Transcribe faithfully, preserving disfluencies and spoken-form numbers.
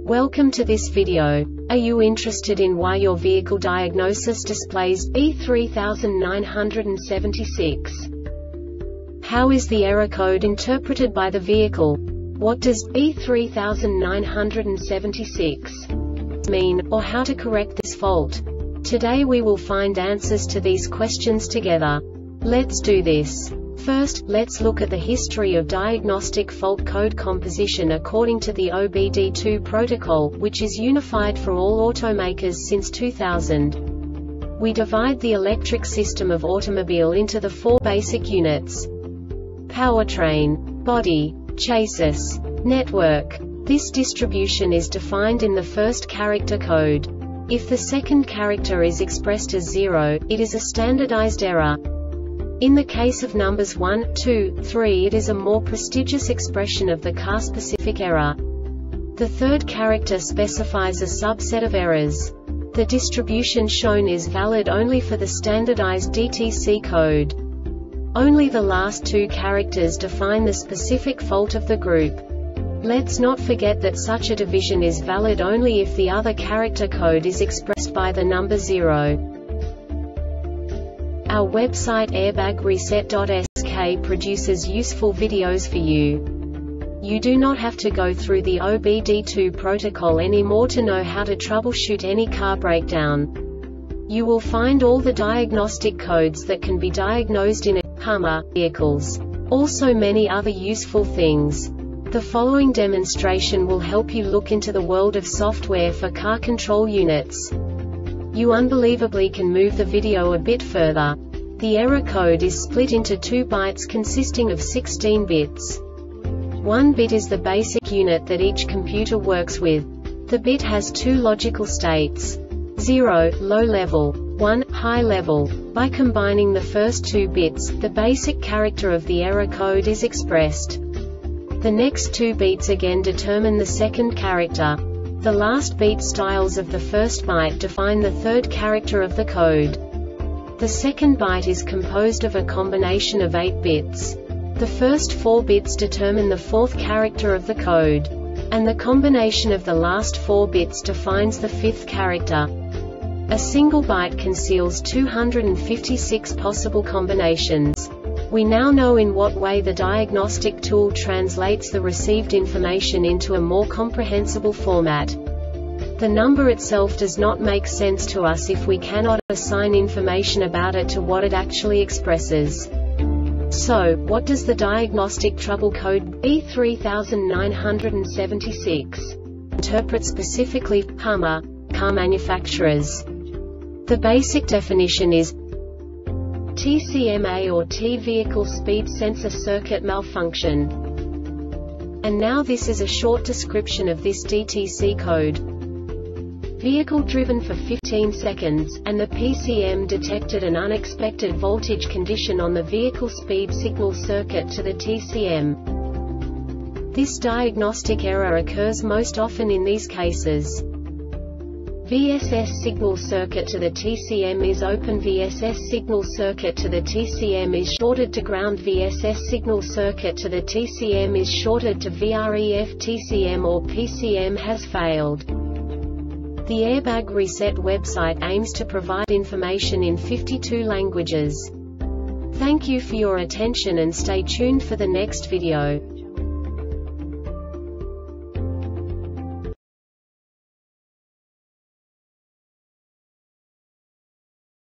Welcome to this video. Are you interested in why your vehicle diagnosis displays B three nine seven six? How is the error code interpreted by the vehicle? What does B three nine seven six mean, or how to correct this fault? Today we will find answers to these questions together. Let's do this. First, let's look at the history of diagnostic fault code composition according to the O B D two protocol, which is unified for all automakers since two thousand. We divide the electric system of automobile into the four basic units: powertrain, body, chassis, network. This distribution is defined in the first character code. If the second character is expressed as zero, it is a standardized error. In the case of numbers one, two, three, it is a more prestigious expression of the car-specific error. The third character specifies a subset of errors. The distribution shown is valid only for the standardized D T C code. Only the last two characters define the specific fault of the group. Let's not forget that such a division is valid only if the other character code is expressed by the number zero. Our website airbag reset dot S K produces useful videos for you. You do not have to go through the O B D two protocol anymore to know how to troubleshoot any car breakdown. You will find all the diagnostic codes that can be diagnosed in a Hummer vehicles. Also many other useful things. The following demonstration will help you look into the world of software for car control units. You unbelievably can move the video a bit further. The error code is split into two bytes consisting of sixteen bits. One bit is the basic unit that each computer works with. The bit has two logical states: zero, low level, one, high level. By combining the first two bits, the basic character of the error code is expressed. The next two bits again determine the second character. The last beat styles of the first byte define the third character of the code. The second byte is composed of a combination of eight bits. The first four bits determine the fourth character of the code. And the combination of the last four bits defines the fifth character. A single byte conceals two hundred fifty-six possible combinations. We now know in what way the diagnostic tool translates the received information into a more comprehensible format. The number itself does not make sense to us if we cannot assign information about it to what it actually expresses. So, what does the diagnostic trouble code B three nine seven six interpret specifically for Hummer car manufacturers? The basic definition is T C M A or T Vehicle Speed Sensor Circuit Malfunction. And now this is a short description of this D T C code. Vehicle driven for fifteen seconds, and the P C M detected an unexpected voltage condition on the vehicle speed signal circuit to the T C M. This diagnostic error occurs most often in these cases. V S S signal circuit to the T C M is open. V S S signal circuit to the T C M is shorted to ground. V S S signal circuit to the T C M is shorted to V R E F. T C M or P C M has failed. The Airbag Reset website aims to provide information in fifty-two languages. Thank you for your attention and stay tuned for the next video.